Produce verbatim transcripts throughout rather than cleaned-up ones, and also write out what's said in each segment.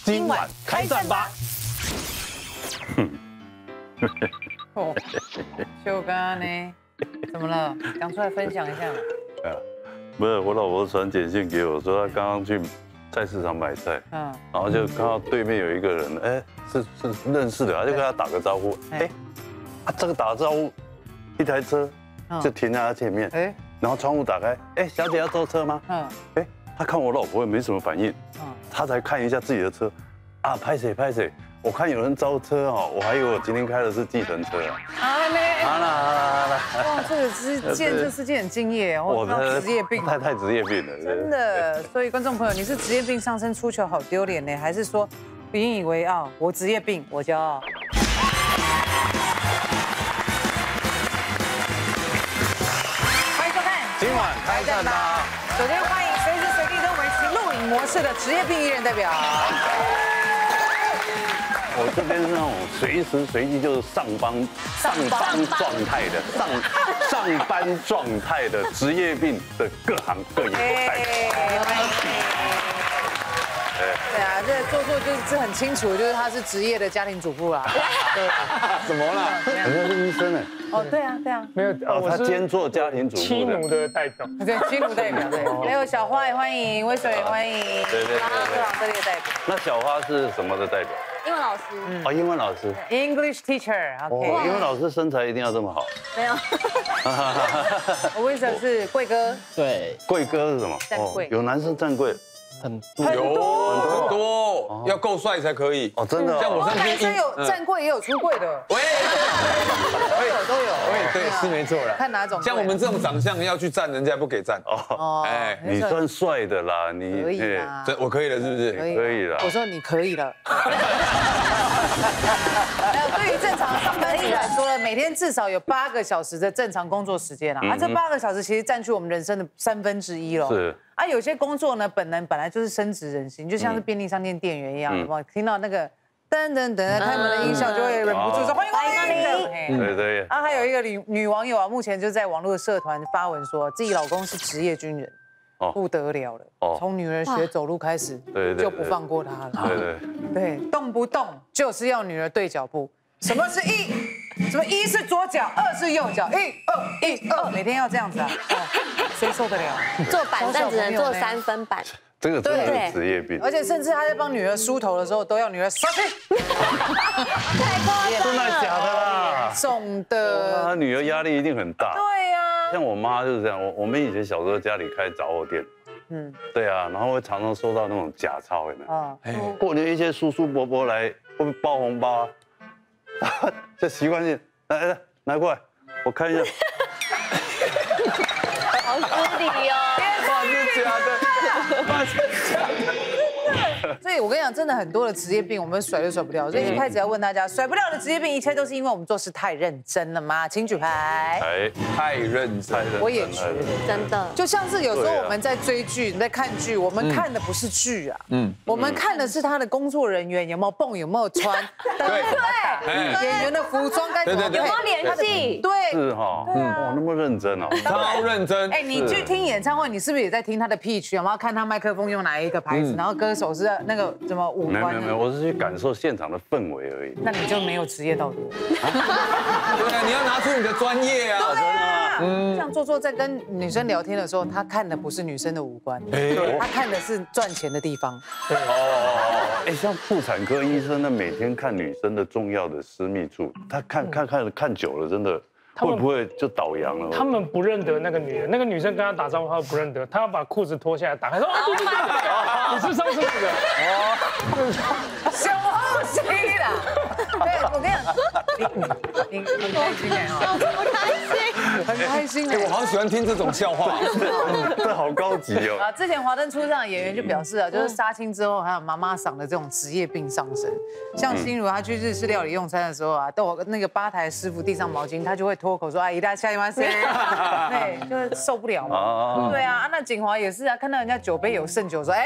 今晚开战吧！ 哦，秀刚呢？怎么了？讲出来分享一下。 啊，不是，我老婆传简讯给我说，她刚刚去菜市场买菜，嗯，然后就看到对面有一个人，哎，是是认识的，她就跟他打个招呼，哎，啊，这个打个招呼，一台车就停在他前面，哎，然后窗户打开，哎，小姐要坐车吗？嗯，哎，他看我老婆也没什么反应，嗯，他才看一下自己的车，啊，拍谁拍谁。我看有人招车哦，我还以为我今天开的是计程车啊。 还没。 好了好了好了。 哇，这个是见这世界很敬业哦， 我的职业病。 太太职业病了。 真的，所以观众朋友，你是职业病上身出糗好丢脸呢，还是说引以为傲？我职业病，我骄傲。欢迎收看今晚开战吧。 首先欢迎随时随地都维持录影模式的职业病艺人代表。 我这边是那种随时随地就是上班上班状态的上上班状态的职业病的各行各业代表。 对啊，这做做就是这很清楚，就是他是职业的家庭主妇啦。 怎么了？人家是医生哎。 哦，对啊，对啊。 没有， 哦，他兼做家庭主妇。 妻奴的代表。 对，妻奴代表对。还有小花也欢迎，威水也欢迎。 对对对。 各行各业代表。 那小花是什么的代表？ 英文老师。 哦，英文老师。 English teacher，OK。 哦，英文老师身材一定要这么好。 没有。 我威水是贵哥。 对。 贵哥是什么？ 站柜。 有男生站柜。 很多有很多，要够帅才可以哦，真的。 像我上男生有站柜也有出柜的， 喂， 都有都有。 对对，是没错啦。 看哪种？ 像我们这种长相要去站，人家不给站。 哦，哎，你算帅的啦，你可以啦， 这我可以了，是不是？ 可以了。 我说你可以了。对于正常上班族来说呢，每天至少有八个小时的正常工作时间啊，啊，这八个小时其实占据我们人生的三分之一了。 是。 啊，有些工作呢，本来本来就是深植人心，就像是便利商店店员一样，哇，听到那个噔噔噔开门的音效，就会忍不住说欢迎欢迎。 对对。 啊，还有一个女女网友啊，目前就在网络社团发文说，自己老公是职业军人，不得了了，从女儿学走路开始，就不放过她了。 对对对，动不动就是要女儿对脚步。什么是一？什么一是左脚，二是右脚，一二一二，每天要这样子啊？谁受得了？ 坐板凳只能坐三分板， 这个真的是职业病。 而且甚至他在帮女儿梳头的时候，都要女儿稍息。 太夸张了！ 真的假的啦？ 重的。 他女儿压力一定很大。 对呀。 像我妈就是这样，我我们以前小时候家里开杂货店，嗯，对啊，然后会常常收到那种假钞，有没有？啊。过年一些叔叔伯伯来，会不会包红包啊？这习惯性，来来来，拿过来，我看一下。 好失礼哦！ 哇，是假的，哇，是假的。 所以我跟你讲，真的很多的职业病我们甩都甩不掉。所以一开始要问大家，甩不掉的职业病，一切都是因为我们做事太认真了吗？请举牌。 哎， 太认真， 我也觉得真的。 就像是有时候我们在追剧、在看剧，我们看的不是剧啊，嗯，我们看的是他的工作人员有没有蹦，有没有穿，对对，演员的服装该怎么配， 有没有联系， 对， 是哈，嗯，哇，那么认真哦， 超认真。 哎，你去听演唱会，你是不是也在听他的 pitch？有没有看他麦克风用哪一个牌子？然后歌手是那个什么五官？ 没有没有，我是去感受现场的氛围而已。 那你就没有职业道德。 对啊，你要拿出你的专业啊！ 对啊，嗯，像做做在跟女生聊天的时候，他看的不是女生的五官，他看的是赚钱的地方。 哦，哎，像妇产科医生，那每天看女生的重要的私密处，他看看看看久了，真的。会不会就倒洋了？ 他们不认得那个女人，那个女生跟他打招呼，他不认得，他要把裤子脱下来打开，说：“哦，对对对，你是上次那个。”哦， 小后期啦。对，我跟你讲，你你很开心哎哈， 很开心， 很开心哎， 我好喜欢听这种笑话， 这好高级哦。 啊，之前华灯初上的演员就表示啊，就是杀青之后还有妈妈嗓的这种职业病上身，像心如她去日式料理用餐的时候啊，都有那个吧台师傅递上毛巾，她就会脱口说啊，一大下一万谁？对，就是受不了嘛。对啊，那景华也是啊，看到人家酒杯有剩酒，说哎，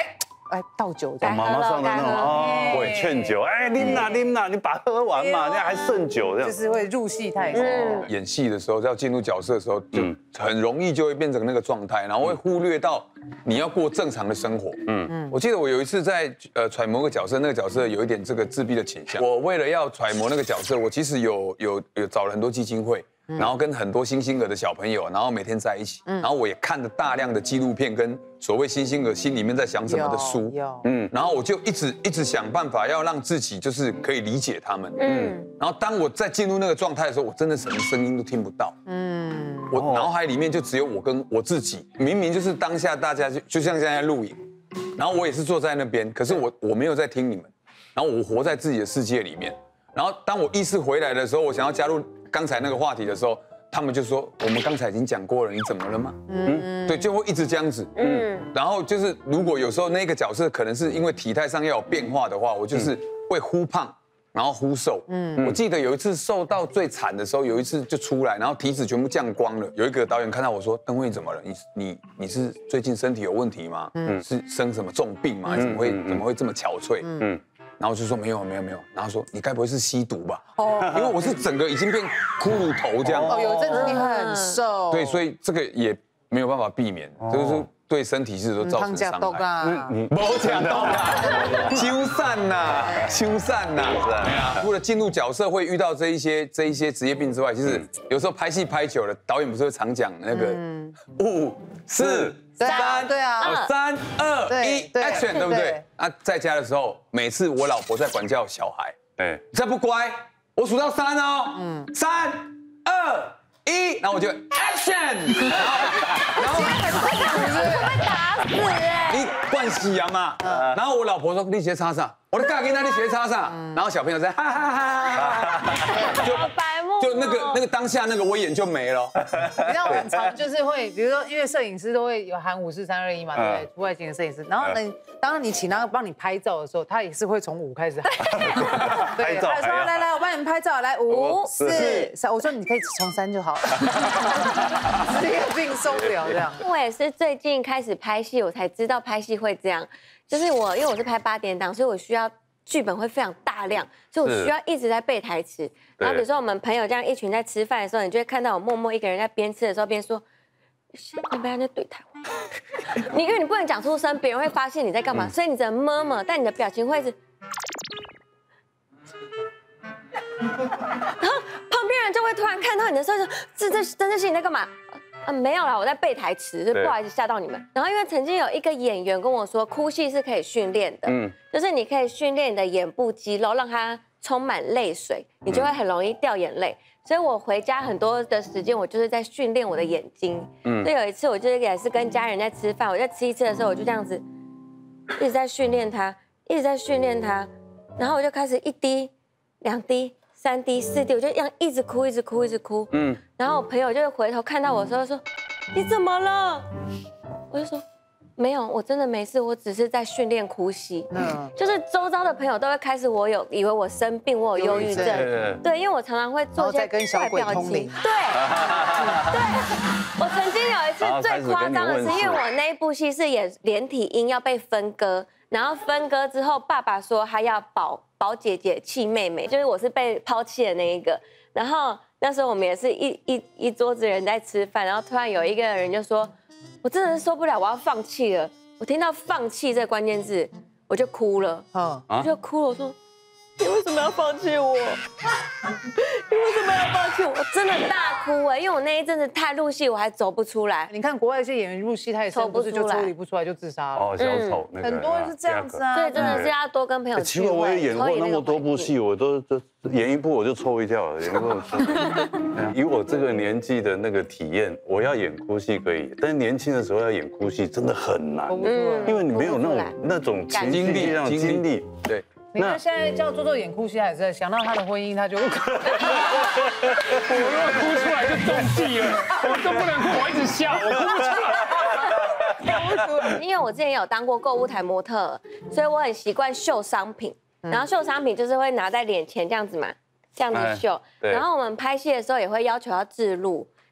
哎倒酒这样。 妈妈上的那种哦，会劝酒，哎，拎呐拎呐，你把它喝完嘛，那还剩酒这样。 就是会入戏太深。 演戏的时候，要进入角色的时候，就很容易就会变成那个状态，然后会忽略到你要过正常的生活。嗯嗯，我记得我有一次在呃揣摩个角色，那个角色有一点这个自闭的倾向。我为了要揣摩那个角色，我其实有有有找了很多基金会。然后跟很多新兴儿的小朋友，然后每天在一起，然后我也看了大量的纪录片跟所谓新兴儿心里面在想什么的书，嗯，然后我就一直一直想办法要让自己就是可以理解他们，嗯，然后当我在进入那个状态的时候，我真的什么声音都听不到，嗯，我脑海里面就只有我跟我自己，明明就是当下大家就就像现在录影，然后我也是坐在那边，可是我我没有在听你们，然后我活在自己的世界里面，然后当我意识回来的时候，我想要加入刚才那个话题的时候，他们就说我们刚才已经讲过了，你怎么了吗？嗯，对，就会一直这样子。嗯，然后就是如果有时候那个角色可能是因为体态上要有变化的话，我就是会忽胖，然后忽瘦。嗯，我记得有一次瘦到最惨的时候，有一次就出来，然后体脂全部降光了。有一个导演看到我说：“邓惠怎么了？你你你是最近身体有问题吗？嗯，是生什么重病吗？你怎么会怎么会这么憔悴？”嗯。然后就说没有没有没有，然后说你该不会是吸毒吧？哦，因为我是整个已经变骷髅头这样。 哦，有阵子你很瘦。 对，所以这个也没有办法避免，就是对身体是都造成伤害。嗯，没讲到啦，修缮呐，修缮呐。对啊，除了进入角色会遇到这一些这一些职业病之外，其实有时候拍戏拍久了，导演不是会常讲那个五四。三对啊， 三二一 ，action， 对不对？啊，在家的时候，每次我老婆在管教小孩，哎，再不乖，我数到三哦，嗯，三二一，然后我就 action， 然后，然后会打死哎， 你惯喜羊嘛，然后我老婆说你学叉上，我的尬跟那里学叉上，然后小朋友在哈哈哈哈哈哈，就白目， 就那个那个当下那个威严就没了。 你知道我很常就是会，比如说因为摄影师都会有喊五四三二一嘛，对不对？出外景的摄影师，然后呢，当你请他帮你拍照的时候，他也是会从五开始喊，对，他说来来，我帮你们拍照，来五四三，我说你可以从三就好了，职业病受不了这样。 我也是最近开始拍戏，我才知道拍戏会这样。就是我，因为我是拍八点档，所以我需要剧本会非常大量，所以我需要一直在背台词。然后比如说我们朋友这样一群在吃饭的时候，你就会看到我默默一个人在边吃的时候边说：“现在不要在对台话。”你因为你不能讲出声，别人会发现你在干嘛，所以你只能摸摸，但你的表情会是。然后旁边人就会突然看到你的时候说：“这这这这是你在干嘛？”啊，没有啦，我在背台词，就不好意思吓到你们。然后因为曾经有一个演员跟我说，哭戏是可以训练的，嗯，就是你可以训练你的眼部肌肉，让它充满泪水，你就会很容易掉眼泪。所以我回家很多的时间，我就是在训练我的眼睛。嗯，所以有一次我就是也是跟家人在吃饭，我在吃一次的时候，我就这样子一直在训练它，一直在训练它，然后我就开始一滴、两滴。三滴四滴，我就这样一直哭，一直哭，一直哭。嗯，然后我朋友就回头看到我的时候说：“你怎么了？”我就说：“没有，我真的没事，我只是在训练呼吸。”嗯，就是周遭的朋友都会开始我有以为我生病，我有忧郁症。对，因为我常常会做一些怪表情。对，对，我曾经有一次最夸张的是，因为我那一部戏是演连体婴要被分割。然后分割之后，爸爸说他要保保姐姐弃妹妹，就是我是被抛弃的那一个。然后那时候我们也是一一一桌子人在吃饭，然后突然有一个人就说：“我真的是受不了，我要放弃了。”我听到放弃这个关键字，我就哭了，嗯，我就哭了，我说：“你为什么要放弃我？你为什么要放弃我？”我真的大哭哎，因为我那一阵子太入戏，我还走不出来。 你看国外一些演员入戏，他也是不是就抽离不出来就自杀了？ 哦，小丑那个， 很多人是这样子啊。 对，真的是要多跟朋友聚会。 奇怪，我也演过那么多部戏，我都都演一部我就抽一跳了，演过。以我这个年纪的那个体验，我要演哭戏可以，但是年轻的时候要演哭戏真的很难，嗯，因为你没有那种那种经历，那种经历， 对。 你看现在叫周周演哭戏，还是想到他的婚姻，他就我如果哭出来就中计了，我都不能哭，我一直笑，我哭不出来。 因为我之前有当过购物台模特，所以我很习惯秀商品，然后秀商品就是会拿在脸前这样子嘛，这样子秀。然后我们拍戏的时候也会要求要置入。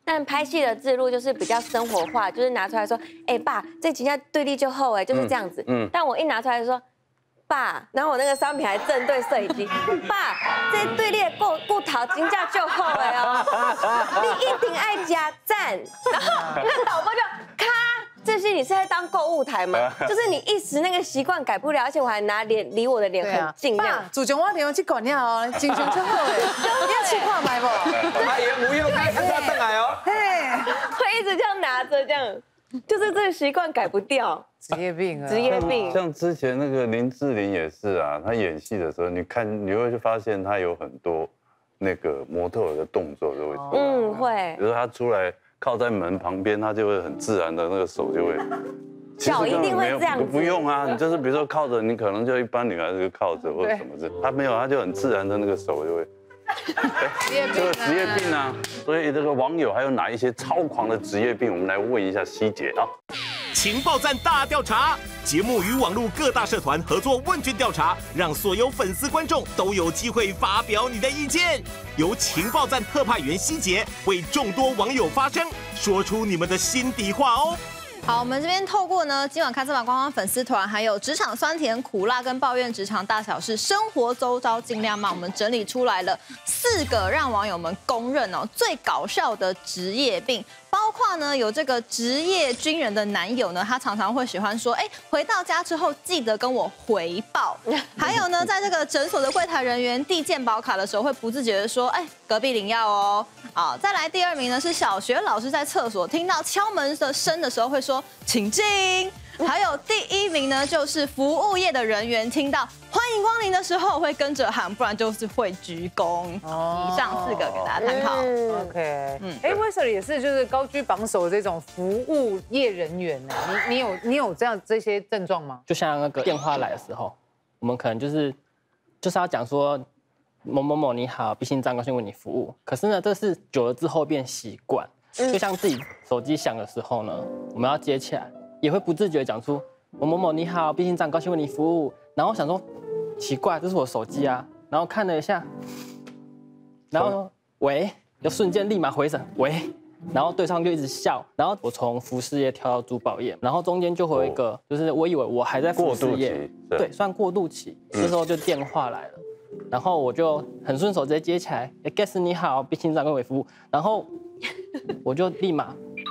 但拍戏的制录就是比较生活化，就是拿出来说，哎爸，这几下对立就厚哎，就是这样子。嗯。但我一拿出来说，爸，然后我那个商品还正对摄影机，爸，这对立够够讨金价就厚哎哦，你一定爱加赞，然后那个导播就咔。这些你是在当购物台吗？就是你一时那个习惯改不了，而且我还拿脸离我的脸很近。爸，主角我电话去管你哦，精神就好嘞。你要去看买不？ 阿爷不用，看他上来哦。 嘿，会一直这样拿着，这样，就是这个习惯改不掉。 职业病啊， 职业病。 像之前那个林志玲也是啊，她演戏的时候，你看你会发现她有很多那个模特儿的动作都会出来。 嗯，会。 比如说她出来。靠在门旁边，他就会很自然的那个手就会， 脚一定会这样子。 不用啊，你就是比如说靠着，你可能就一般女孩子靠着或者什么的，他没有，他就很自然的那个手就会。这个职业病啊，所以这个网友还有哪一些超狂的职业病？我们来问一下希姐啊。 情报站大调查，节目与网络各大社团合作问卷调查，让所有粉丝观众都有机会发表你的意见。由情报站特派员希杰为众多网友发声，说出你们的心底话哦。 好，我们这边透过呢今晚开这版官方粉丝团，还有职场酸甜苦辣跟抱怨职场大小事，生活周遭尽量嘛，我们整理出来了四个让网友们公认哦最搞笑的职业病。包括呢，有这个职业军人的男友呢，他常常会喜欢说，哎，回到家之后记得跟我回报。还有呢，在这个诊所的柜台人员递健保卡的时候，会不自觉的说，哎，隔壁领药哦。好，再来第二名呢是小学老师在厕所听到敲门的声的时候会说，请进。还有第一名呢，就是服务业的人员听到欢迎光临的时候会跟着喊，不然就是会鞠躬。以上四个给大家参考。 OK， 嗯，哎 ，Wesley 也是就是高居榜首的这种服务业人员呢。你你有你有这样这些症状吗？ 就像那个电话来的时候，我们可能就是就是要讲说某某某你好，毕姓张高兴为你服务。可是呢，这是久了之后变习惯，就像自己手机响的时候呢，我们要接起来。也会不自觉讲出某某某你好，毕竟这样高兴为你服务。然后想说奇怪，这是我手机啊。然后看了一下，然后说喂，就瞬间立马回神喂，然后对方就一直笑。然后我从服饰业跳到珠宝业，然后中间就会有一个，就是我以为我还在服饰业，对，算过渡期。这时候就电话来了，然后我就很顺手直接接起来，哎 ，Guess 你好，毕竟这样为我服务。然后我就立马。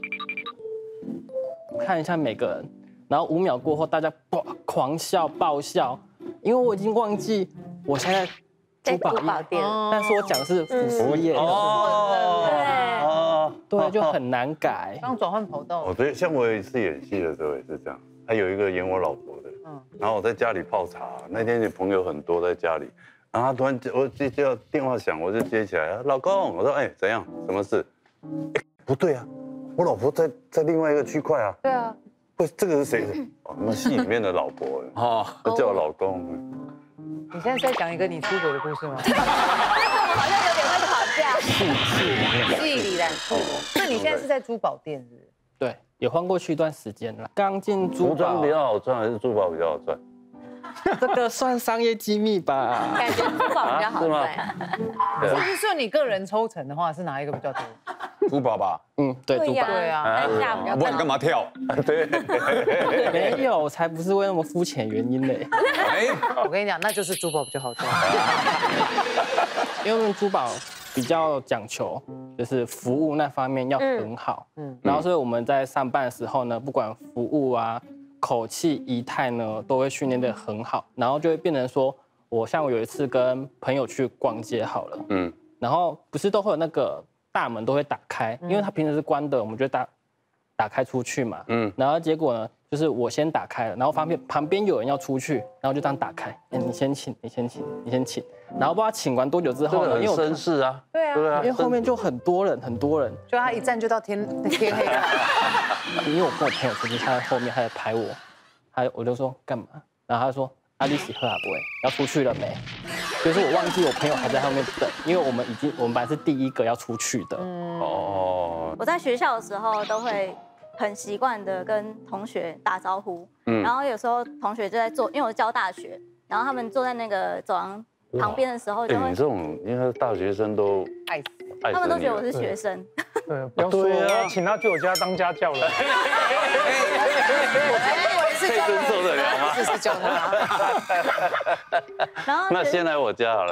看一下每个人，然后五秒过后，大家爆狂笑爆笑，因为我已经忘记我现在珠宝店，但是我讲的是服务业哦，对，对，就很难改。 刚转换跑道， 哦，对，像我有一次演戏的时候也是这样，还有一个演我老婆的，嗯，然后我在家里泡茶，那天的朋友很多在家里，然后他突然我接接到电话响，我就接起来，老公，我说哎怎样，什么事？哎不对啊。我老婆在在另外一个区块啊。 对啊。 不，这个是谁？哦，那戏里面的老婆哦，叫我老公。 你现在是在讲一个你出轨的故事吗？ 那个我们好像有点会吵架。 戏里来说，那你现在是在珠宝店是不是？ 对，也换过去一段时间了。刚进珠宝。 服装比较好赚还是珠宝比较好赚？ 这个算商业机密吧？ 感觉珠宝比较好赚。 是不是算你个人抽成的话，是哪一个比较多？ 珠宝吧。 嗯，对，珠宝。 对啊。 不然干嘛跳？ 对。 没有，才不是为那么肤浅原因嘞。 哎，我跟你讲，那就是珠宝比较好赚。 因为我们珠宝比较讲求，就是服务那方面要很好。嗯。然后所以我们在上班的时候呢，不管服务啊。口气仪态呢都会训练得很好，然后就会变成说，我像我有一次跟朋友去逛街好了，嗯，然后不是都会有那个大门都会打开，因为它平时是关的，我们就打打开出去嘛，嗯，然后结果呢，就是我先打开了，然后旁边旁边有人要出去，然后就这样打开，哎，你先请，你先请，你先请，然后不知道请完多久之后呢， 因为很绅士啊， 对啊， 对啊， 因为后面就很多人，很多人， 就他一站就到天天黑了。 因为我跟我朋友出去，他在后面，他在拍我，他我就说干嘛？然后他说阿丽喜喝啊不会，要出去了没？就是我忘记我朋友还在后面等，因为我们已经我们本来是第一个要出去的。嗯哦。我在学校的时候都会很习惯的跟同学打招呼，嗯，然后有时候同学就在坐，因为我教大学，然后他们坐在那个走廊旁边的时候，就哎， 会你这种应该大学生都爱死。 爱他们都觉得我死是学生。 对，不要说，我要请他去我家当家教了。 你，可以真受得了吗？ 这是教他。 然后那先来我家好了。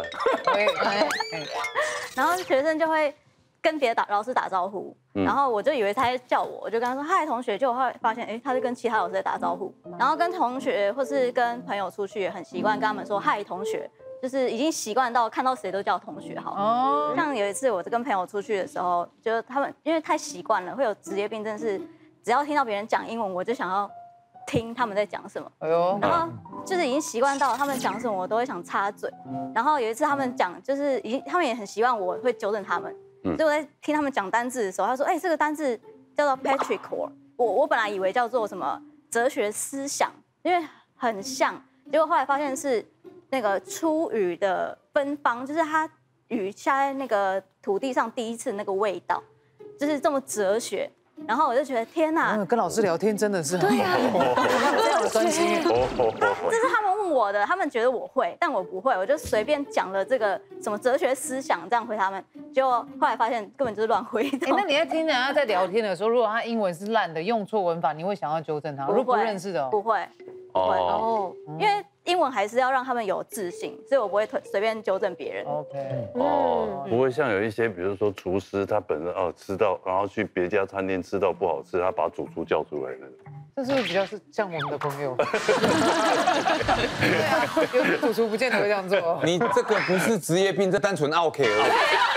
然后学生就会跟别的打老师打招呼，然后我就以为他在叫我，我就跟他说嗨同学，结果后来发现，哎，他是跟其他老师在打招呼。然后跟同学或是跟朋友出去也很习惯跟他们说嗨同学。就是已经习惯到看到谁都叫同学好。哦。像有一次我跟朋友出去的时候，就他们因为太习惯了，会有职业病，真是只要听到别人讲英文，我就想要听他们在讲什么。哎呦。然后就是已经习惯到他们讲什么，我都会想插嘴。然后有一次他们讲，就是已经他们也很习惯我会纠正他们。嗯。所以我在听他们讲单字的时候，他说：“哎，这个单字叫做 petrichor。”我我本来以为叫做什么哲学思想，因为很像，结果后来发现是。那个出雨的芬芳，就是它雨下在那个土地上第一次那个味道，就是这么哲学。然后我就觉得天哪， 跟老师聊天真的是很对呀， 这样的专心。 这是他们问我的，他们觉得我会，但我不会，我就随便讲了这个什么哲学思想这样回他们，结果后来发现根本就是乱回的。 那你在听人家在聊天的时候，如果他英文是烂的，用错文法，你会想要纠正他？如果不认识的， 不会，不会哦，因为。英文还是要让他们有自信，所以我不会随便纠正别人。 OK， 哦，不会像有一些，比如说厨师，他本身哦吃到，然后去别家餐厅吃到不好吃，他把主厨叫出来的。 这是不是比较是像我们的朋友？对啊，有些主厨不见得会这样做。 你这个不是职业病，这单纯 OK 而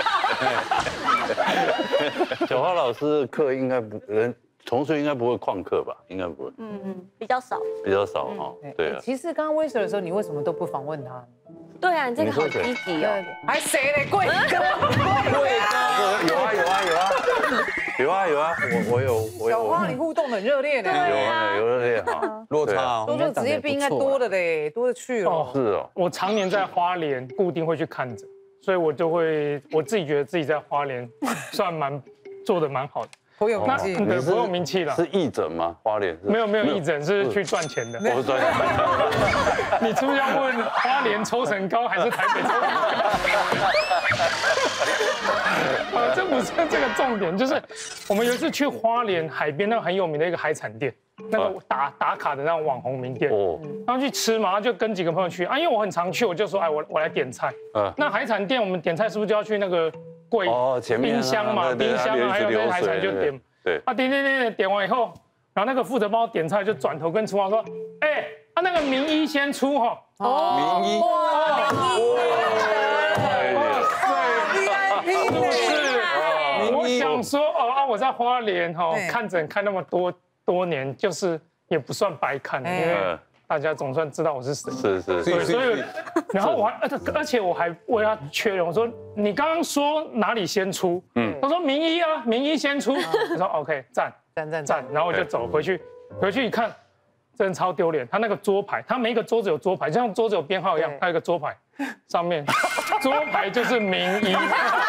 已。小花老师的课应该不人。同学应该不会旷课吧？应该不会。 嗯嗯，比较少。 比较少哈，对啊。 其实刚刚威 Sir 的时候，你为什么都不访问他？ 对啊，你这个好积极哦。 还谁嘞？贵哥， 贵哥，有啊有啊有啊，有啊有啊，我我有我有。 小花，你互动很热烈呢。 有啊有热烈哈， 落差。 说这个职业病应该多的嘞，多的去了。 是哦。 我常年在花莲，固定会去看诊，所以我就会我自己觉得自己在花莲算蛮做的蛮好的。 颇有名气， 对，颇有名气了。 是义诊吗？花莲没有没有义诊，是去赚钱的。 我赚钱。 你是不是要问花莲抽成高还是台北抽成高？呃，这不是这个重点，就是我们有一次去花莲海边那个很有名的一个海产店，那个打打卡的那种网红名店，哦，然后去吃嘛，就跟几个朋友去啊，因为我很常去，我就说哎我我来点菜。嗯，那海产店我们点菜是不是就要去那个？柜哦，前面冰箱嘛，冰箱啊，还有那台菜就点，对，啊点点点点点完以后，然后那个负责帮我点菜就转头跟厨房说，哎，啊那个名医先出哈， 哦，名医， 哇，名医， 哇塞，是，我想说哦啊我在花莲哈看诊看那么多多年，就是也不算白看，因为。大家总算知道我是谁， 是是， 对，所以，然后我还，而且我还为他确认，我说你刚刚说哪里先出？嗯，他说名医啊，名医先出。我说 OK， 赞赞赞赞，然后我就走回去，回去一看，真的超丢脸。他那个桌牌，他每一个桌子有桌牌，就像桌子有编号一样，他有一个桌牌，上面桌牌就是名医。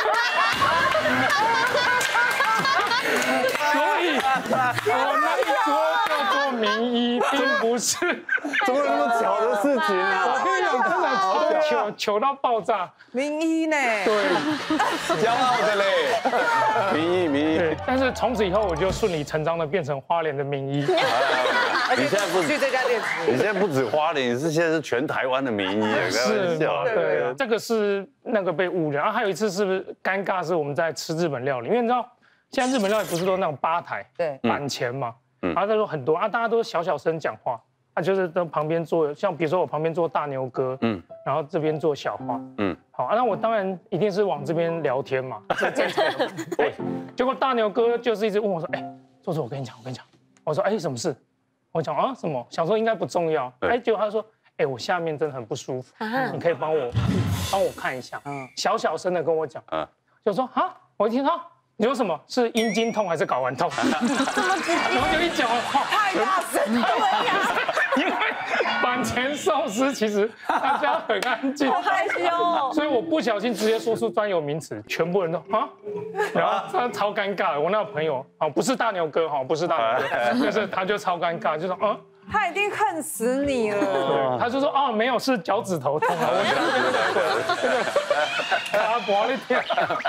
所以，我那一桌叫做名医，并不是。 怎么有那么巧的事情啊？ 我跟你讲，真的糗糗到爆炸。 名医呢？ 对， 骄傲的嘞。 名医名医。 对，但是从此以后我就顺理成章的变成花莲的名医。 你现在不去这家店吃？ 你现在不止花莲，你是现在是全台湾的名医，开玩笑。 对啊，这个是那个被误认。啊，还有一次是不是尴尬？是我们在吃日本料理，因为你知道。现在日本料理不是都那种吧台，对，板前嘛，然后他说很多啊，大家都小小声讲话，啊，就是在旁边坐，像比如说我旁边坐大牛哥，嗯，然后这边坐小花，嗯，好，啊，那我当然一定是往这边聊天嘛，这正常的。哎，结果大牛哥就是一直问我说，哎，周周，我跟你讲，我跟你讲，我说，哎，什么事？我讲啊，什么？想说应该不重要，哎，结果他说，哎，我下面真的很不舒服，你可以帮我帮我看一下，嗯，小小声的跟我讲，嗯，就说啊，我一听到。你说什么？是阴茎痛还是睾丸痛？这么直接，然后就一讲话， 太大声了呀！ 因为板前寿司其实大家很安静， 好害羞哦。 所以我不小心直接说出专有名词，全部人都啊，然后他超尴尬的。我那个朋友啊，不是大牛哥哈，不是大牛哥，就是他就超尴尬，就说啊。 他已经恨死你了。 他就说哦，没有，是脚趾头痛。他拔了天。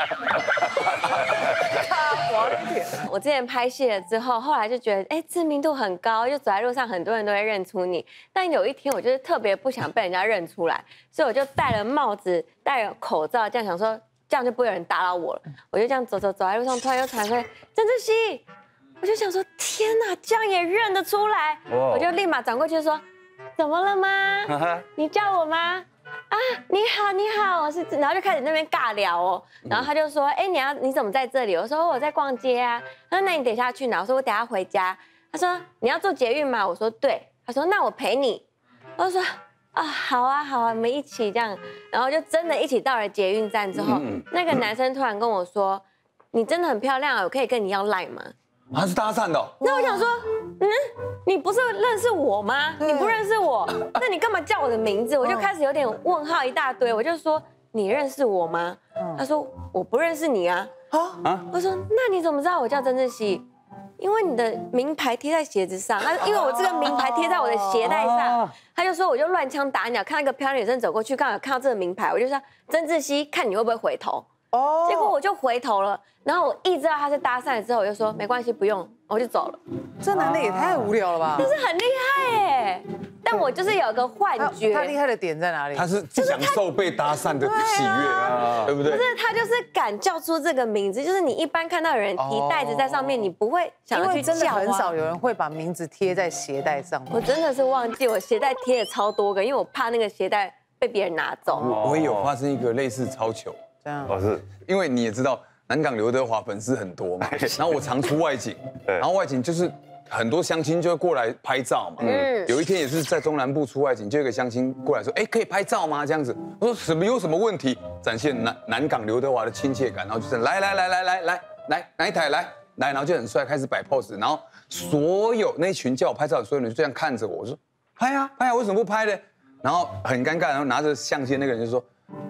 我之前拍戏了之后，后来就觉得，哎，知名度很高，就走在路上，很多人都会认出你。但有一天，我就是特别不想被人家认出来，所以我就戴了帽子，戴了口罩，这样想说，这样就不会有人打扰我了。我就这样走走走在路上，突然又传出来曾志熙，我就想说，天哪，这样也认得出来，我就立马转过去说，怎么了吗？你叫我吗？啊，你好，你好，我是，然后就开始那边尬聊哦，然后他就说，哎，你要你怎么在这里？我说我在逛街啊。他说那你等一下去哪？我说我等一下回家。他说你要坐捷运吗？我说对。他说那我陪你。我就说啊，好啊，好啊，我们一起这样。然后就真的一起到了捷运站之后，嗯、那个男生突然跟我说，你真的很漂亮，我可以跟你要 line 吗？ 他是搭讪的、哦。 那我想说，嗯，你不是认识我吗？你不认识我，那你干嘛叫我的名字？我就开始有点问号一大堆。我就说你认识我吗？他说我不认识你啊。啊？我说那你怎么知道我叫曾志熙？因为你的名牌贴在鞋子上。他因为我这个名牌贴在我的鞋带上，他就说我就乱枪打鸟，看到一个漂亮女生走过去，刚好看到这个名牌，我就说曾志熙，看你会不会回头。哦。结果我就回头了。然后我一知道他是搭讪之后，我就说没关系，不用，我就走了。 这男的也太无聊了吧？ 但是很厉害耶！但我就是有个幻觉。 他厉害的点在哪里？ 他是享受被搭讪的喜悦啊，对不对？ 不是，他就是敢叫出这个名字，就是你一般看到有人提袋子在上面，你不会想要去叫啊。 真的很少有人会把名字贴在鞋带上。 我真的是忘记，我鞋带贴了超多个，因为我怕那个鞋带被别人拿走。 我也有发生一个类似超糗， 这样。 哦，是因为你也知道。南港刘德华粉丝很多嘛，然后我常出外景，然后外景就是很多乡亲就会过来拍照嘛。嗯，有一天也是在中南部出外景，就有一个乡亲过来说，哎，可以拍照吗？这样子，我说什么有什么问题？展现南南港刘德华的亲切感，然后就是来来来来来来来哪一台来来，然后就很帅，开始摆 pose， 然后所有那群叫我拍照的所有人就这样看着我，我说拍啊拍啊，为什么不拍呢？然后很尴尬，然后拿着相机的那个人就说。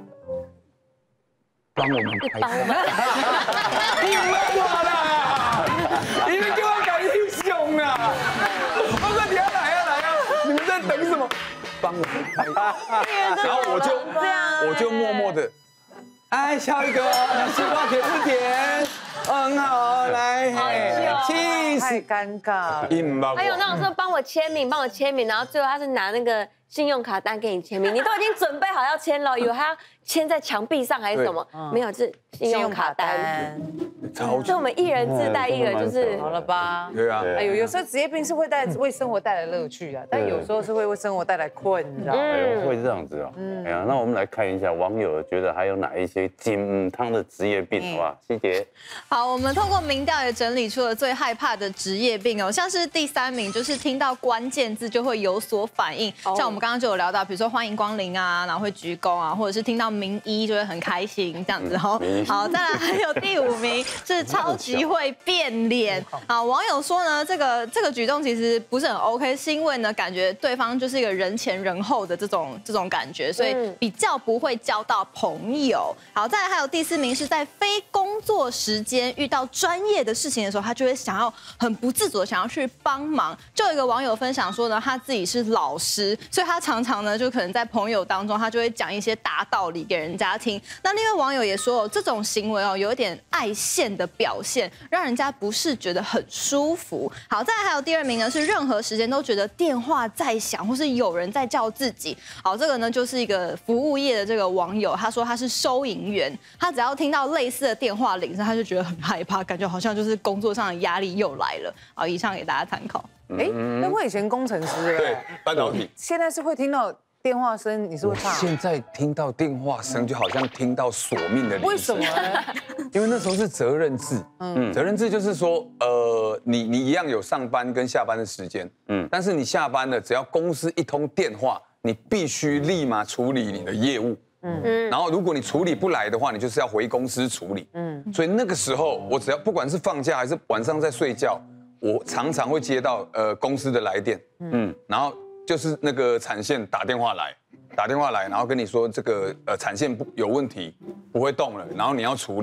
帮我们拍照，你们我啦，你们给我搞英雄啊！我说你要来啊来啊，你们在等什么？帮我们拍照，然后我就我就默默的，哎，笑一个，西瓜甜不甜？很好，来，气死， 太尴尬了。 还有那种说帮我签名，帮我签名，然后最后他是拿那个信用卡单给你签名，你都已经准备好要签了，以为他要签在墙壁上还是什么？没有，是信用卡单。 超就我们一人自带一个，就是好了吧？ 对啊。 哎呦，有时候职业病是会带为生活带来乐趣啊，但有时候是会为生活带来困，你知道吗？ 会这样子哦。嗯。哎呀，那我们来看一下网友觉得还有哪一些金汤的职业病，好不好？希杰。 好，我们透过民调也整理出了最害怕的职业病哦，像是第三名就是听到关键字就会有所反应，像我们刚刚就有聊到，比如说欢迎光临啊，然后会鞠躬啊，或者是听到名医就会很开心这样子。然后好，再来还有第五名是超级会变脸。好，网友说呢，这个这个举动其实不是很 OK， 是因为呢感觉对方就是一个人前人后的这种这种感觉，所以比较不会交到朋友。好，再来还有第四名是在非工作时间遇到专业的事情的时候，他就会想要很不自主的想要去帮忙。就有一个网友分享说呢，他自己是老师，所以他常常呢就可能在朋友当中，他就会讲一些大道理给人家听。那另外网友也说，这种行为哦有一点爱现的表现，让人家不是觉得很舒服。好，再来还有第二名呢，是任何时间都觉得电话在响，或是有人在叫自己。好，这个呢就是一个服务业的这个网友，他说他是收银员，他只要听到类似的电话铃声，他就觉得很害怕，感觉好像就是工作上的压力又来了。好，以上给大家参考。 哎，那我以前工程师对半导体， 现在是会听到电话声，你是会怕？ 现在听到电话声就好像听到索命的铃声。 为什么呢？ 因为那时候是责任制，嗯，责任制就是说，呃，你你一样有上班跟下班的时间，嗯，但是你下班了，只要公司一通电话，你必须立马处理你的业务。嗯，然后如果你处理不来的话，你就是要回公司处理。嗯，所以那个时候我只要不管是放假还是晚上在睡觉，我常常会接到呃公司的来电，嗯，然后就是那个产线打电话来，打电话来，然后跟你说这个呃产线不有问题，不会动了，然后你要处理。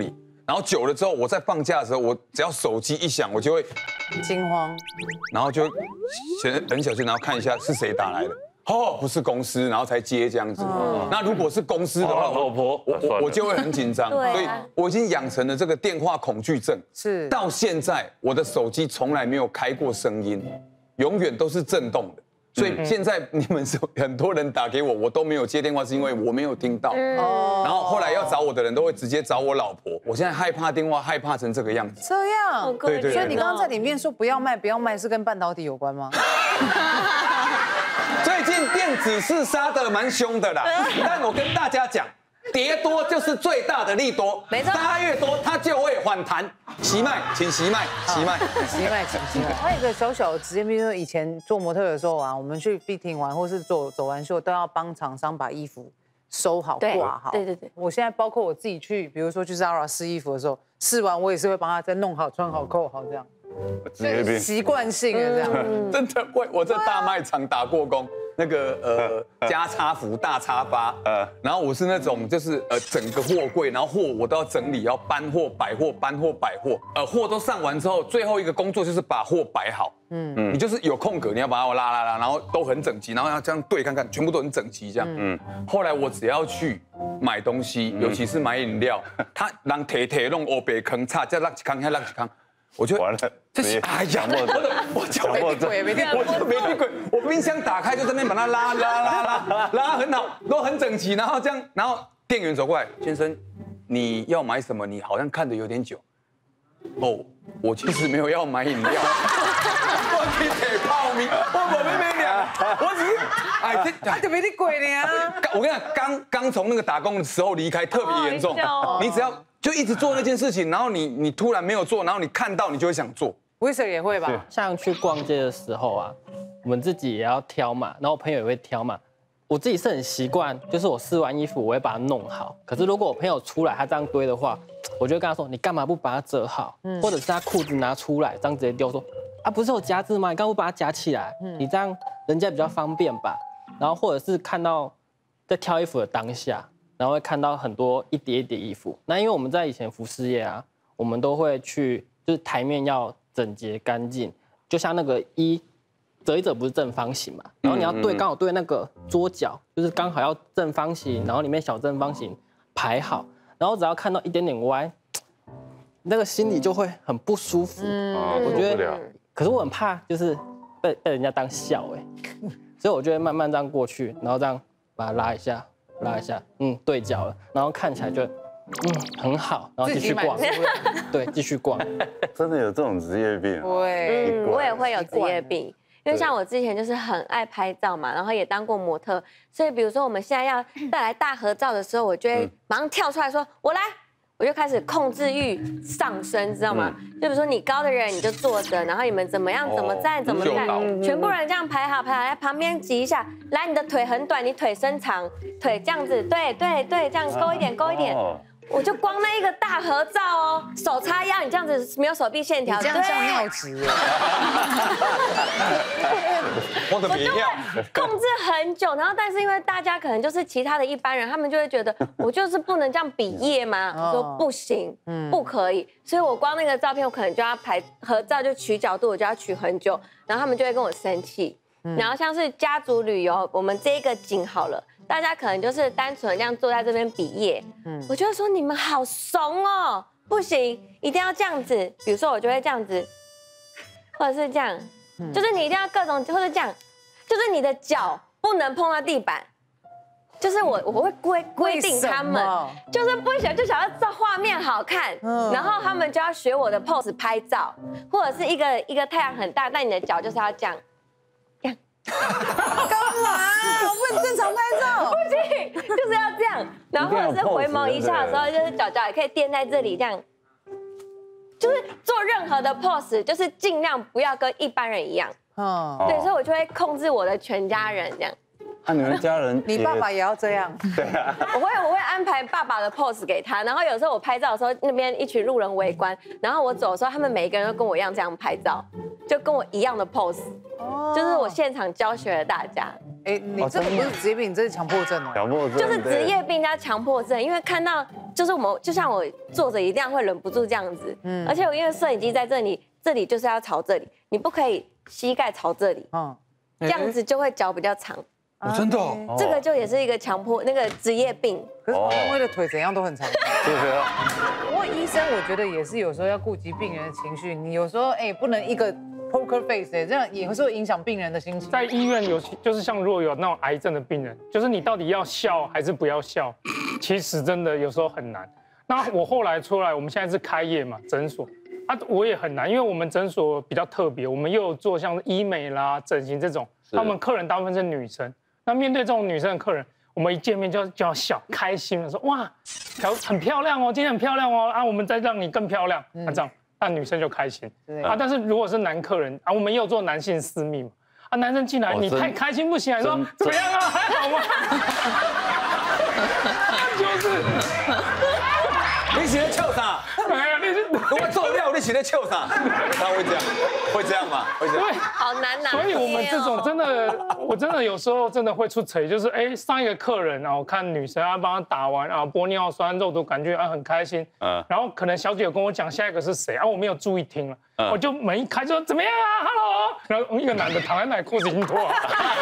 然后久了之后，我在放假的时候，我只要手机一响，我就会惊慌， 然后就先很小心，然后看一下是谁打来的。哦，不是公司，然后才接这样子。那如果是公司的话， 老婆， 我我我就会很紧张， 对啊所以我已经养成了这个电话恐惧症。 是， 到现在我的手机从来没有开过声音，永远都是震动的。所以现在你们是很多人打给我，我都没有接电话，是因为我没有听到。哦。然后后来要找我的人都会直接找我老婆。我现在害怕电话，害怕成这个样子。 这样， 对对。 所以你刚刚在里面说不要卖，不要卖，是跟半导体有关吗？ 最近电子是杀得蛮凶的啦，但我跟大家讲，跌多就是最大的利多， 没错， 杀越多它就会反弹。席卖，请席卖，席卖， 席卖，请席卖。还有一个小小的职业病，就是以前做模特的时候啊，我们去 fitting 完或是做走完秀，都要帮厂商把衣服收好、挂好。 对对对。 我现在包括我自己去，比如说去 Zara 试衣服的时候，试完我也是会帮他再弄好、穿好、扣好这样。 职业病， 习惯性的这样， 真的会。我在大卖场打过工，那个呃加差服大叉八，呃，然后我是那种就是呃整个货柜，然后货我都要整理，要搬货摆货，搬货摆货，呃货都上完之后，最后一个工作就是把货摆好。嗯嗯，你就是有空格，你要把它拉拉拉，然后都很整齐，然后要这样对看看，全部都很整齐这样。嗯，后来我只要去买东西，尤其是买饮料，他让铁铁弄欧北坑差，再让几坑，再让几坑。我就完了， 这是哎呀，我的我就没鬼，没地鬼，我就没地鬼。我冰箱打开就在那边把它拉拉拉拉拉很好，都很整齐，然后这样，然后店员走过来，先生，你要买什么？你好像看的有点久。哦，我其实没有要买饮料，我去得泡面，我没没聊，我只是哎这他就没地鬼呢。 我跟你讲，刚刚从那个打工的时候离开，特别严重，你只要。就一直做那件事情，然后你你突然没有做，然后你看到你就会想做。 威舍也会吧？ 像去逛街的时候啊，我们自己也要挑嘛，然后我朋友也会挑嘛。我自己是很习惯，就是我试完衣服我会把它弄好。可是如果我朋友出来他这样堆的话，我就会跟他说：“你干嘛不把它折好？”嗯、或者是他裤子拿出来，这样直接丢，说：“啊，不是有夹子吗？你干嘛不把它夹起来？嗯、你这样人家比较方便吧？”然后或者是看到在挑衣服的当下。然后会看到很多一叠一叠衣服。那因为我们在以前服饰业啊，我们都会去，就是台面要整洁干净，就像那个衣折一折不是正方形嘛，然后你要对刚好对那个桌角，就是刚好要正方形，然后里面小正方形排好，然后只要看到一点点歪，那个心里就会很不舒服。嗯，我觉得，可是我很怕就是被被人家当笑哎，所以我就会慢慢这样过去，然后这样把它拉一下。拉一下，嗯，对角了，然后看起来就，嗯，很好，然后继续逛，对，继续逛。 真的有这种职业病？ 对， 嗯，我也会有职业病，因为像我之前就是很爱拍照嘛，然后也当过模特，所以比如说我们现在要带来大合照的时候，我就会马上跳出来说，我来。我就开始控制欲上升，知道吗？就比如说你高的人你就坐着，然后你们怎么样怎么站怎么站，全部人这样排好排好，来旁边挤一下，来你的腿很短，你腿伸长，腿这样子，对对对，这样勾一点勾一点。我就光那一个大合照哦，手叉腰，你这样子没有手臂线条， 你这样像尿质耶。 我的别尿。 控制很久，然后但是因为大家可能就是其他的一般人，他们就会觉得我就是不能这样比耶吗？我说不行，不可以，所以我光那个照片我可能就要排合照，就取角度我就要取很久，然后他们就会跟我生气。然后像是家族旅游，我们这一个景好了。大家可能就是单纯的这样坐在这边比耶，嗯，我就会说你们好怂哦，不行，一定要这样子。比如说我就会这样子，或者是这样，嗯、就是你一定要各种，或者这样，就是你的脚不能碰到地板。就是我我会规规定他们，就是不想就想要照画面好看，嗯、然后他们就要学我的 pose 拍照，或者是一个一个太阳很大，但你的脚就是要这样。 干嘛？我不能正常拍照， 不行，就是要这样。然后或者是回眸一下的时候，就是脚脚也可以垫在这里，这样。就是做任何的 pose， 就是尽量不要跟一般人一样。哦。对，所以我就会控制我的全家人这样。 啊，你们家人， 你爸爸也要这样？ 对啊， 我会我会安排爸爸的 pose 给他，然后有时候我拍照的时候，那边一群路人围观，然后我走的时候，他们每一个人都跟我一样这样拍照，就跟我一样的 pose，哦，就是我现场教学了大家。 哎，你这个不是职业病，你这是强迫症哦。 强迫症就是职业病加强迫症，因为看到就是我们就像我坐着一定会忍不住这样子，嗯，而且我因为摄影机在这里，这里就是要朝这里，你不可以膝盖朝这里，嗯，这样子就会脚比较长。 哦，真的哦， 这个就也是一个强迫那个职业病。 可是王东辉的腿怎样都很长。 就是啊。 不过医生我觉得也是有时候要顾及病人的情绪，你有时候哎不能一个 poker face 哎，这样也是会影响病人的心情。 在医院有就是像如果有那种癌症的病人，就是你到底要笑还是不要笑，其实真的有时候很难。那我后来出来，我们现在是开业嘛，诊所啊，我也很难，因为我们诊所比较特别，我们又有做像医美啦、整形这种，他们客人大部分是女生。那面对这种女生的客人，我们一见面就就要笑，开心的说哇，漂很漂亮哦，今天很漂亮哦，啊，我们再让你更漂亮，那这样，那女生就开心啊。但是如果是男客人啊，我们也有做男性私密嘛，啊，男生进来你太开心不行，说怎么样啊，还好吗？就是。 你是在笑啥？ 哎呀，你是我做料，你是在笑啥？他会这样，会这样吗？会这样。 对，好难拿。 所以我们这种真的，我真的有时候真的会出丑，就是哎，上一个客人啊，我看女生啊帮他打完啊，玻尿酸、肉毒杆菌啊很开心，嗯，然后可能小姐有跟我讲下一个是谁啊，我没有注意听了，我就门一开就说怎么样啊 ，hello， 然后一个男的躺在那里裤子已经脱了，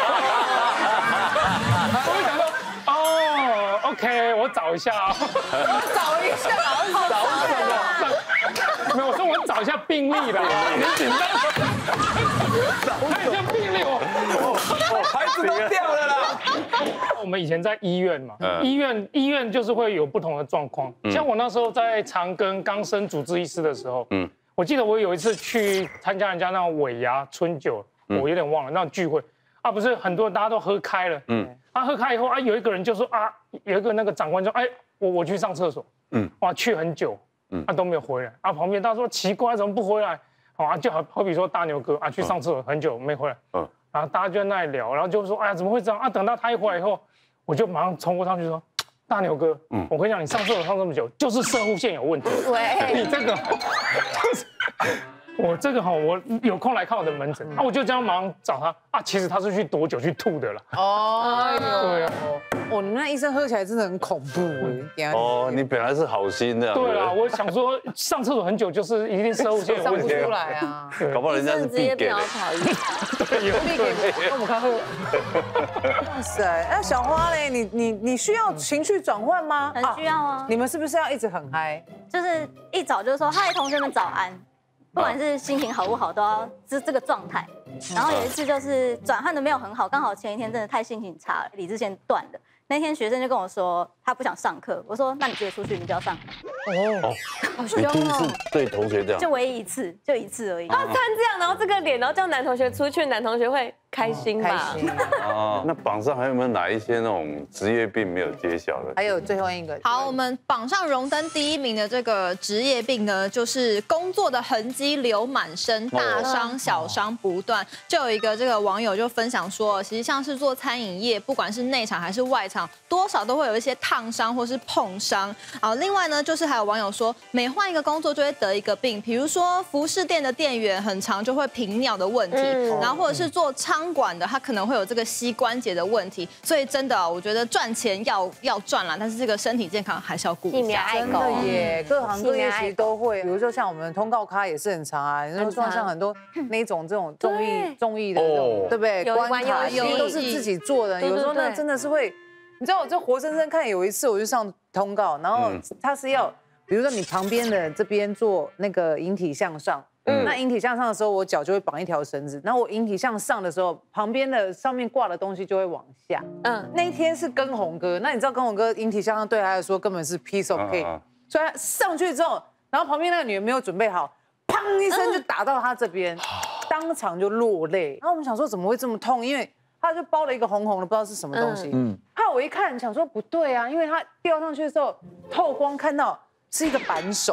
我就想说。哦 ，OK， 我找一下啊， 我找一下，找什么？没有，我说我找一下病历啦，你紧张？找一下病历，我牌子都掉了啦。 我们以前在医院嘛，医院医院就是会有不同的状况，像我那时候在长庚刚升主治医师的时候，嗯，我记得我有一次去参加人家那种尾牙春酒，我有点忘了那种聚会。啊，不是很多人大家都喝开了，嗯，他、啊、喝开以后啊，有一个人就说啊，有一个那个长官说，哎，我我去上厕所，嗯，哇，去很久，嗯，啊都没有回来，啊旁边他说奇怪，怎么不回来？啊，就好好比说大牛哥啊去上厕所很久没回来，嗯，然后大家就在那里聊，然后就说，哎呀，怎么会这样？啊，等到他一回来以后，我就马上冲过上去说，大牛哥，嗯，我跟你讲，你上厕所上这么久，就是射护线有问题， 喂， 你这个。我这个哈，我有空来看我的门诊啊，我就这样马上找他啊。其实他是去多久去吐的了。哦，对啊， 哦，你们那医生喝起来真的很恐怖哎。 哦，你本来是好心的。 对啊，我想说上厕所很久就是一定射护线有问题。 上不出来啊， 搞不好人家是必给的。 对，有必给。 那我们看喝。哇塞，那小花嘞，你你你需要情绪转换吗？ 很需要啊。 你们是不是要一直很嗨？ 就是一早就说嗨，同学们早安。不管是心情好不好，都要是这个状态。然后有一次就是转换的没有很好，刚好前一天真的太心情差了，理智线断了。那天学生就跟我说他不想上课，我说那你直接出去，你不要上。 哦，好凶哦！你第一次对同学这样， 就唯一一次，就一次而已。 他穿这样，然后这个脸，然后叫男同学出去，男同学会开心吧？ 开心啊！那榜上还有没有哪一些那种职业病没有揭晓的？ 还有最后一个， 好，我们榜上荣登第一名的这个职业病呢，就是工作的痕迹流满身，大伤小伤不断。就有一个这个网友就分享说，其实像是做餐饮业，不管是内场还是外场，多少都会有一些烫伤或是碰伤。好，另外呢，就是还有网友说，每换一个工作就会得一个病，比如说服饰店的店员很常就会频尿的问题，然后或者是做仓管的，他可能会有这个膝关节的问题。所以真的，我觉得赚钱要要赚啦，但是这个身体健康还是要顾一下。 真的耶，各行各业其实都会，比如说像我们通告咖也是很长啊，然后像很多那种这种综艺综艺的这种，对不对？关卡其实都是自己做的，有时候那真的是会。你知道我这活生生看，有一次我就上通告，然后他是要，比如说你旁边的这边做那个引体向上，嗯，那引体向上的时候，我脚就会绑一条绳子，然后我引体向上的时候，旁边的上面挂的东西就会往下，嗯，那一天是跟红哥，那你知道跟红哥引体向上对他来说根本是 piece of cake，所以他上去之后，然后旁边那个女人没有准备好，砰一声就打到他这边，当场就落泪，然后我们想说怎么会这么痛，因为。他就包了一个红红的，不知道是什么东西。嗯，后来我一看，想说不对啊，因为他吊上去的时候透光看到是一个扳手，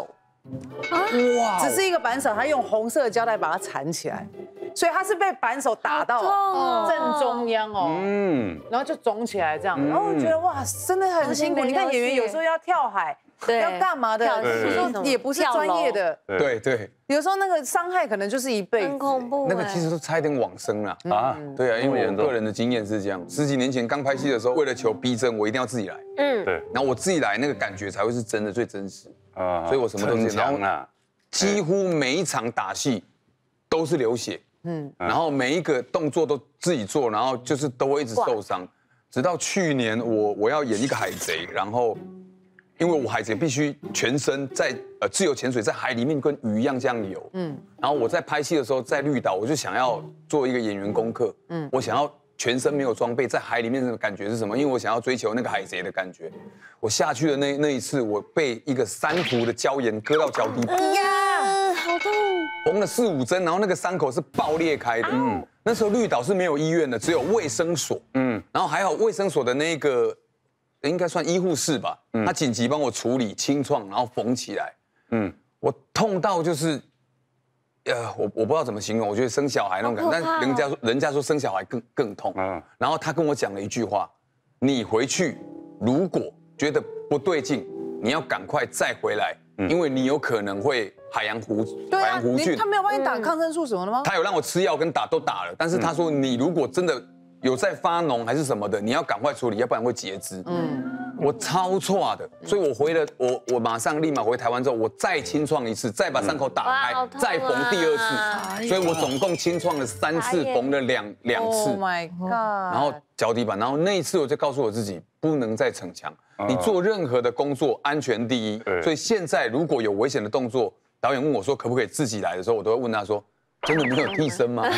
哇！只是一个扳手，他用红色的胶带把它缠起来，所以他是被扳手打到正中央哦，嗯，然后就肿起来这样，然后我觉得哇，真的很辛苦。你看演员有时候要跳海。对，要干嘛的？有时候也不是专业的。 对对。 有时候那个伤害可能就是一辈子。 很恐怖。 那个其实都差一点往生了啊！对啊，因为我个人的经验是这样：十几年前刚拍戏的时候，为了求逼真，我一定要自己来。嗯。对。然后我自己来，那个感觉才会是真的最真实啊！所以我什么都是。然后几乎每一场打戏都是流血。嗯。然后每一个动作都自己做，然后就是都会一直受伤。直到去年，我我要演一个海贼，然后。因为我海贼必须全身在呃自由潜水，在海里面跟鱼一样这样游，嗯，然后我在拍戏的时候在绿岛，我就想要做一个演员功课，嗯，我想要全身没有装备，在海里面的感觉是什么？因为我想要追求那个海贼的感觉。我下去的那那一次，我被一个珊瑚的礁岩割到脚底， 呀，好痛， 缝了四五针，然后那个伤口是爆裂开的，嗯，那时候绿岛是没有医院的，只有卫生所，嗯，然后还好卫生所的那个。应该算医护室吧，他紧急帮我处理清创，然后缝起来。嗯，我痛到就是，呃，我我不知道怎么形容，我觉得生小孩那种感觉，但人家说人家说生小孩更更痛。嗯，然后他跟我讲了一句话：你回去如果觉得不对劲，你要赶快再回来，因为你有可能会海洋弧海洋弧菌。 他没有帮你打抗生素什么的吗？ 他有让我吃药跟打都打了，但是他说你如果真的。有在发脓还是什么的，你要赶快处理，要不然会截肢。嗯，我超错的，所以我回了，我我马上立马回台湾之后，我再清创一次，再把伤口打开，再缝第二次，所以我总共清创了三次，缝了两两次。 Oh my god！ 然后脚底板，然后那一次我就告诉我自己，不能再逞强，你做任何的工作安全第一。所以现在如果有危险的动作，导演问我说可不可以自己来的时候，我都会问他说，真的没有替身吗？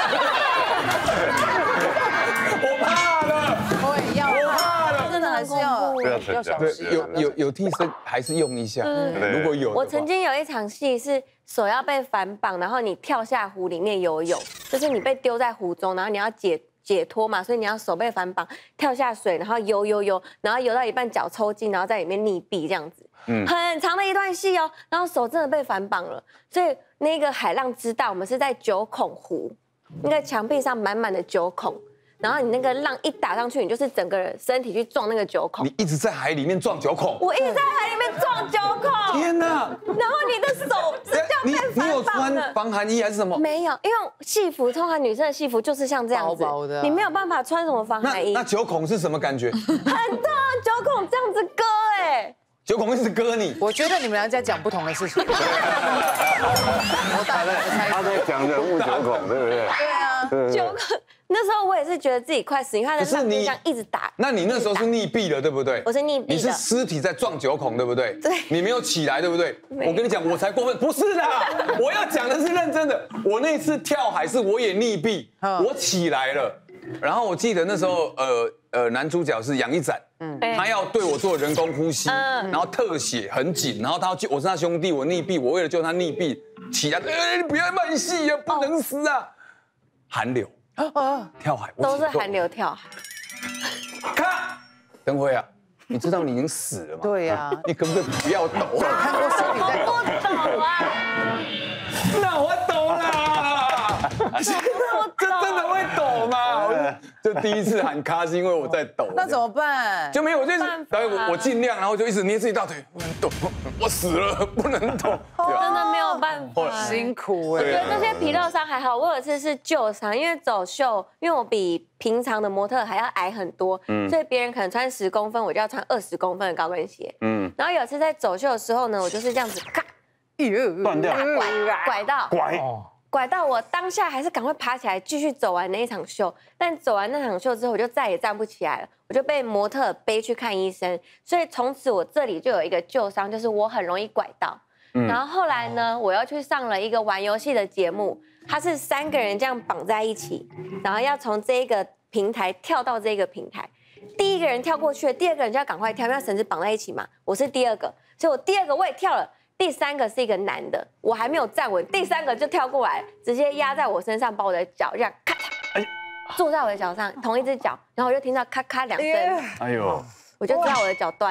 还是要要小心， 有有有替身还是用一下，如果有。 我曾经有一场戏是手要被反绑，然后你跳下湖里面游泳，就是你被丢在湖中，然后你要解解脱嘛，所以你要手被反绑，跳下水，然后游游游，然后游到一半脚抽筋，然后在里面溺毙这样子，嗯，很长的一段戏哦，然后手真的被反绑了，所以那个海浪知道我们是在九孔湖，那个墙壁上满满的九孔。然后你那个浪一打上去，你就是整个身体去撞那个九孔。 你一直在海里面撞九孔。 我一直在海里面撞九孔。 天哪！ 然后你的手是这样被反绑的。 你有穿防寒衣还是什么？ 没有，因为戏服通常女生的戏服就是像这样子， 薄薄的， 你没有办法穿什么防寒衣。 那九孔是什么感觉？ 很痛，九孔这样子割哎。 九孔一直割你。 我觉得你们俩在讲不同的事情。 我大概他在讲人物九孔，对不对？ 对啊， 九孔。那时候我也是觉得自己快死，因为他的浪就这样一直打。 那你那时候是溺毙了，对不对？ 我是溺毙的。 你是尸体在撞九孔，对不对？ 对。 你没有起来，对不对？我跟你讲，我才过分，不是的，我要讲的是认真的。我那次跳海是我也溺毙，我起来了。然后我记得那时候，呃呃，男主角是杨一展，嗯，他要对我做人工呼吸，然后特写很紧，然后他要救，我是他兄弟，我溺毙，我为了救他溺毙，起来，哎，你不要慢戏啊，不能死啊，寒流。啊！跳海都是寒流跳海。 咔！登辉啊，你知道你已经死了吗？ 对呀， 你可不可以不要抖？ 我看过身体在抖。 不抖啊！ 那我抖啦！这真的会抖吗？就第一次喊咔是因为我在抖。 那怎么办？ 就没有，我就导演我我尽量，然后就一直捏自己大腿，不能抖，我死了，不能抖。 真的没有办法， 辛苦哎。 我觉得这些皮肉伤还好，我有一次是旧伤，因为走秀，因为我比平常的模特还要矮很多，所以别人可能穿十公分，我就要穿二十公分的高跟鞋。嗯，然后有一次在走秀的时候呢，我就是这样子咔， 断掉， 拐拐到， 拐。 拐到我当下还是赶快爬起来继续走完那一场秀，但走完那场秀之后我就再也站不起来了，我就被模特背去看医生，所以从此我这里就有一个旧伤，就是我很容易拐到。嗯、然后后来呢，我又去上了一个玩游戏的节目，它是三个人这样绑在一起，然后要从这个平台跳到这个平台，第一个人跳过去了，第二个人就要赶快跳，因为绳子绑在一起嘛，我是第二个，所以我第二个我也跳了。第三个是一个男的，我还没有站稳，第三个就跳过来，直接压在我身上，把我的脚这样咔嚓，坐在我的脚上，同一只脚，然后我就听到咔咔两声，哎呦，我就知道我的脚断了。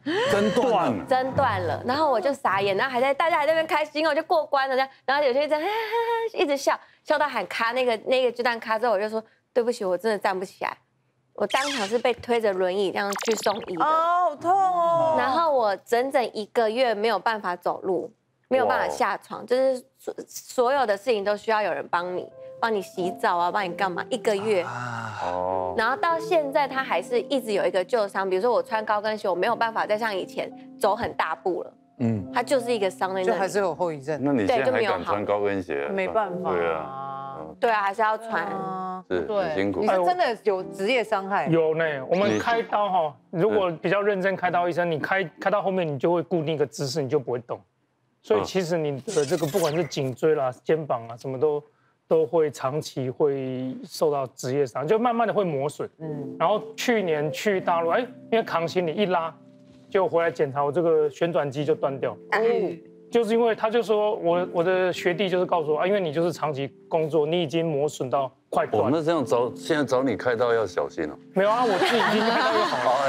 针断了， 针断了，然后我就傻眼，然后还在大家还在那边开心哦，就过关了这样，然后有些人一直笑，笑到喊咔那个那个巨蛋咔之后，我就说对不起，我真的站不起来，我当场是被推着轮椅这样去送医的， 哦，好痛哦。 然后我整整一个月没有办法走路，没有办法下床，就是所所有的事情都需要有人帮你。帮你洗澡啊，帮你干嘛？一个月，哦，然后到现在他还是一直有一个旧伤，比如说我穿高跟鞋，我没有办法再像以前走很大步了，嗯，它就是一个伤在那里， 就还是有后遗症。 那你现在还敢穿高跟鞋？ 没办法， 对啊， 对啊，还是要穿， 是很辛苦。 你是真的有职业伤害？ 有呢，我们开刀哈，如果比较认真开刀医生，你开开到后面你就会固定一个姿势，你就不会动，所以其实你的这个不管是颈椎啦、肩膀啊，什么都。都会长期会受到职业伤，就慢慢的会磨损。嗯，然后去年去大陆，哎，因为扛行李一拉，就回来检查我这个旋转肌就断掉。嗯，就是因为他就说我我的学弟就是告诉我啊，因为你就是长期工作，你已经磨损到快断。 哦，那这样找现在找你开刀要小心哦。 没有啊，我自己已经开刀就好了。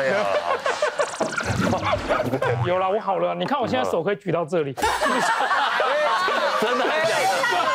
哎呀，有了，我好了。你看我现在手可以举到这里。真的还假的？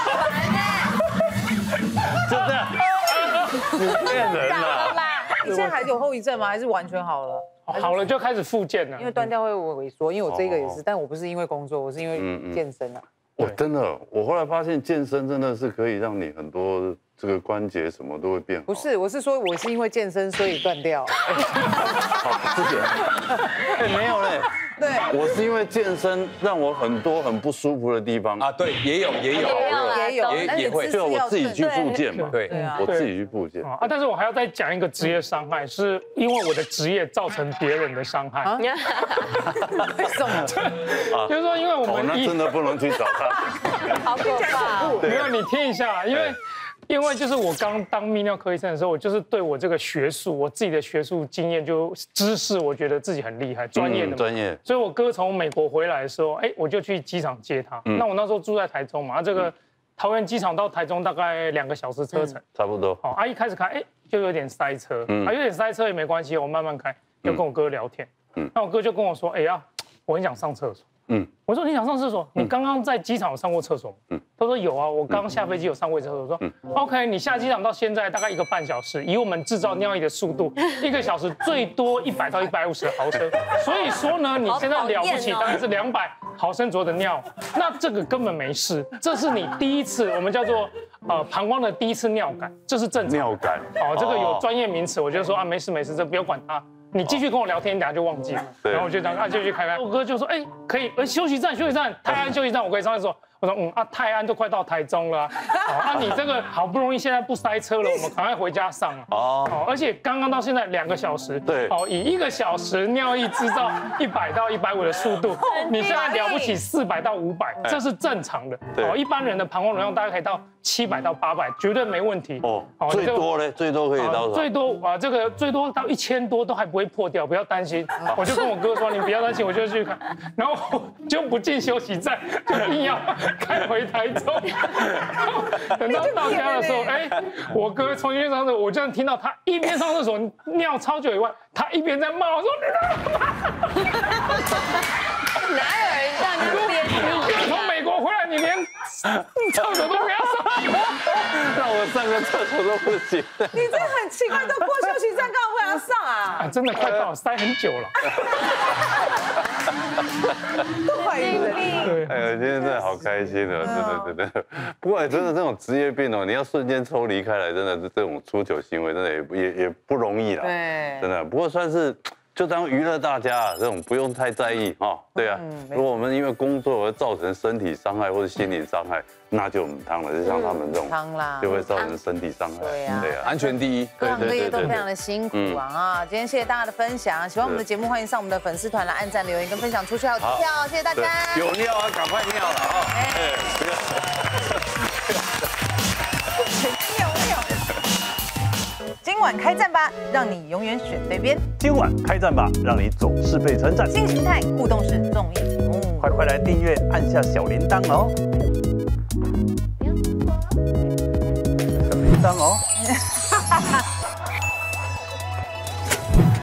就这样，你骗人了！ 你现在还有后遗症吗？还是完全好了？ 好了就开始复健了。 因为断掉会萎缩，因为我这个也是，但我不是因为工作，我是因为健身啊。 我真的，我后来发现健身真的是可以让你很多这个关节什么都会变好。 不是，我是说我是因为健身所以断掉。 好，谢谢。哎，没有嘞。 对， 我是因为健身让我很多很不舒服的地方啊，对，也有也有也有也也会， 就我自己去复健嘛， 对， 我自己去复健啊。但是我还要再讲一个职业伤害，是因为我的职业造成别人的伤害。 为什么？ 就是说，因为我们那真的不能去找他， 好可怕。 没有，你听一下，因为。因为就是我刚当泌尿科医生的时候，我就是对我这个学术，我自己的学术经验就知识，我觉得自己很厉害，专业的嘛。 专业。 所以我哥从美国回来的时候，哎，我就去机场接他。那我那时候住在台中嘛，这个桃园机场到台中大概两个小时车程， 差不多。 好，啊一开始开，哎，就有点塞车，啊有点塞车也没关系，我慢慢开，就跟我哥聊天。嗯。那我哥就跟我说，哎呀，我很想上厕所。嗯，我说你想上厕所？你刚刚在机场有上过厕所吗？嗯，他说有啊，我刚下飞机有上过厕所。我说 OK， 你下机场到现在大概一个半小时，以我们制造尿液的速度，一个小时最多一百到一百五十毫升。所以说呢，你现在了不起，大概是两百毫升左右的尿，那这个根本没事。这是你第一次，我们叫做呃膀胱的第一次尿感，这是正常。 尿感， 哦，这个有专业名词，我就说啊没事没事，这不要管它。你继续跟我聊天，等下就忘记了。然后我就这样啊，继续开开。我哥就说，哎，可以，呃，休息站，休息站，泰安休息站，我可以上厕所。我说，嗯啊，泰安都快到台中了，啊，你这个好不容易现在不塞车了，我们赶快回家上了。哦，而且刚刚到现在两个小时， 对， 哦，以一个小时尿液制造一百到一百五的速度，你现在了不起四百到五百，这是正常的。哦，一般人的膀胱容量大概可以到七百到八百，绝对没问题。哦， 最多呢，最多可以到最多啊，这个最多到一千多都还不会破掉，不要担心。我就跟我哥说，你不要担心，我就去看，然后就不进休息站，就硬要开回台中。等到到家的时候，哎，我哥重新上厕所，我这样听到他一边上厕所尿超久以外，他一边在骂我说：“你哪有人这样子编？ 你哥从美国回来，你连厕所都不要上， 让我上个厕所都不行。 你这很奇怪，都过休息站，干嘛会要上啊？ 啊，真的快到塞很久了。 怀疑人。 对， 哎呀，今天真的好开心哦，真的真的。不过真的这种职业病哦，你要瞬间抽离开来，真的是这种出糗行为，真的也也也不容易啦。 对， 真的。不过算是。就当娱乐大家，这种不用太在意哈。对啊，如果我们因为工作而造成身体伤害或者心理伤害，那就很汤了。就像他们这种，就会造成身体伤害。 对啊， 对啊， 安全第一。 各行各业都非常的辛苦啊啊！今天谢谢大家的分享，喜欢我们的节目，欢迎上我们的粉丝团来按赞、留言跟分享出去，还有投票，谢谢大家。 有尿啊，赶快尿了啊！哎，不要。 今晚开战吧，让你永远选对边。 今晚开战吧，让你总是被称赞。 新形态互动式综艺节目， 快快来订阅，按下小铃铛哦。小铃铛哦。